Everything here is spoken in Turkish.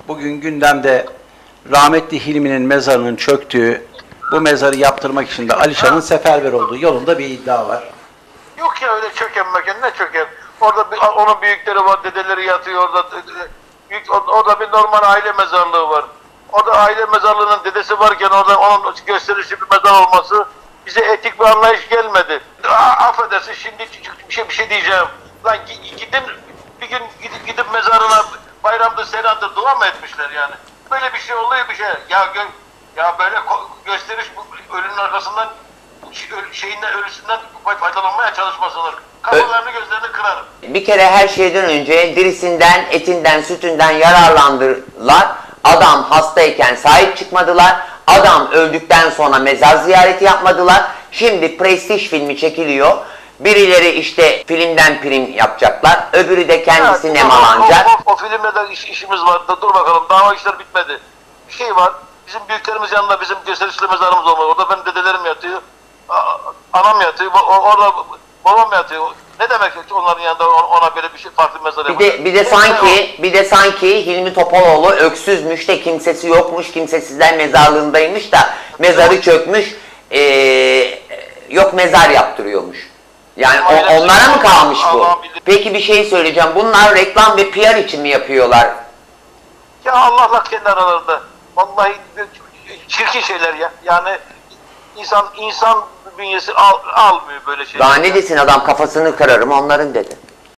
Bugün gündemde rahmetli Hilmi'nin mezarının çöktüğü, bu mezarı yaptırmak için de Alişan'ın seferber olduğu yolunda bir iddia var. Yok ya öyle çöken meken ne çöker? Orada onun büyükleri var, dedeleri yatıyor orada. Orada bir normal aile mezarlığı var. Orada aile mezarlığının dedesi varken orada onun gösterişli bir mezar olması bize etik bir anlayış gelmedi. Affedersin şimdi bir şey diyeceğim. Lan gidin bir gün gidip mezarına bayramdır senadır dua mı etmişler yani? Böyle bir şey oluyor bir şey. Ya böyle gösteriş ölünün arkasından ölüsünden faydalanmaya çalışmasınlar. Kafalarını gözlerini kırarım. Bir kere her şeyden önce dirisinden, etinden, sütünden yararlandılar. Adam hastayken sahip çıkmadılar. Adam öldükten sonra mezar ziyareti yapmadılar. Şimdi prestij filmi çekiliyor. Birileri işte filmden prim yapacaklar. Öbürü de kendisi nemalanacak. O filmle de işimiz var. Dur bakalım dava işler bitmedi. Bir şey var. Bizim büyüklerimiz yanında bizim gösterişli mezarımız olmalı. Orada benim dedelerim yatıyor. Anam yatıyor. Orada babam yatıyor. Ne demek onların yanında ona böyle bir şey farklı mezar yapacak? Bir de sanki Hilmi Topaloğlu öksüzmüş de kimsesi yokmuş, kimsesizler mezarlığındaymış da mezarı çökmüş. Yok mezar yaptırıyormuş. Yani onlara mı kalmış bu? Peki bir şey söyleyeceğim. Bunlar reklam ve PR için mi yapıyorlar? Ya Allah'la kendi aralarında. Vallahi çirkin şeyler ya. Yani insan bünyesi almıyor böyle şeyler. Daha ne desin adam, kafasını kırarım onların dedi.